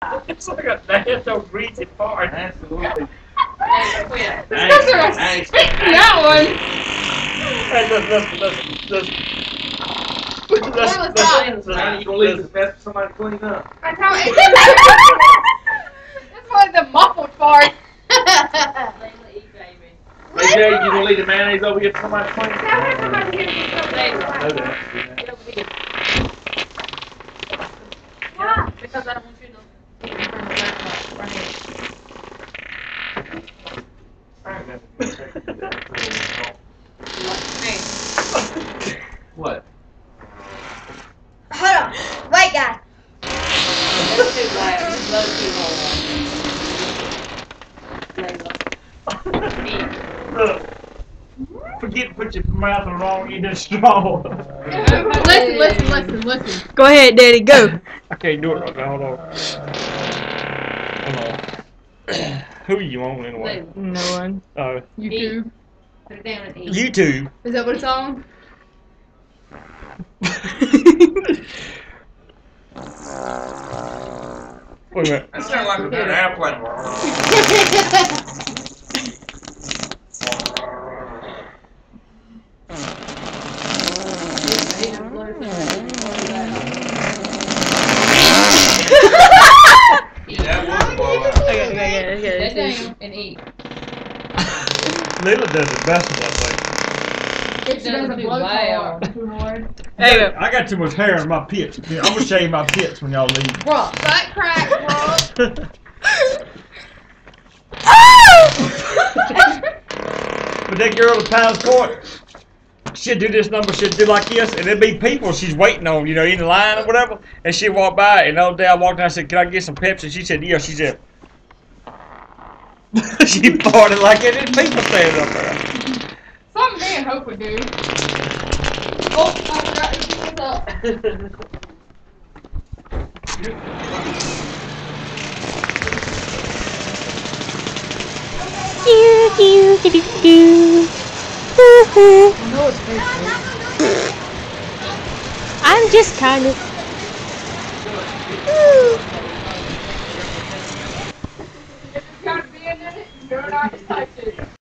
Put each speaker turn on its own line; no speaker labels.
It's like a natural greasy fart.
Absolutely.
That one.
Hey, listen.
Now you gonna leave this mess for somebody to clean up.
That's how it That's one of the muffled farts.
Hey Jay, you gonna leave the mayonnaise over here for somebody to clean up?
Because I don't want you to eat in front of the laptop right here.
What?
Hold on. Wait, guys.
That's too loud. Just low key hole.
Look. Forget to put your mouth wrong in the straw.
Listen. Go ahead, Daddy, go.
I can't do it right now. Hold on. Who you on anyway?
No one. YouTube.
Put it down and eat.
YouTube.
Is that what it's on?
Wait a minute.
That sounds like a good airplane. That would blow out.
Okay.
Sit down and eat.
Leila does the best of us, like.
It doesn't blow
loud.
too hard.
Hey, I got too much hair in my pits. I'm gonna shave my pits when y'all leave.
Bro, butt crack, bro.
But that girl at Pines Court, she'd do this number, she'd do like this, and there'd be people she's waiting on, in the line or whatever, and she'd walk by, and the other day I walked in, I said, can I get some Pepsi? She said, yeah. She said, she farted like it, and people standing up there.
Something me and Hope would do. Oh, I forgot to keep this up.
I'm just kind of.
If it's got to be in it, you're not to touch it.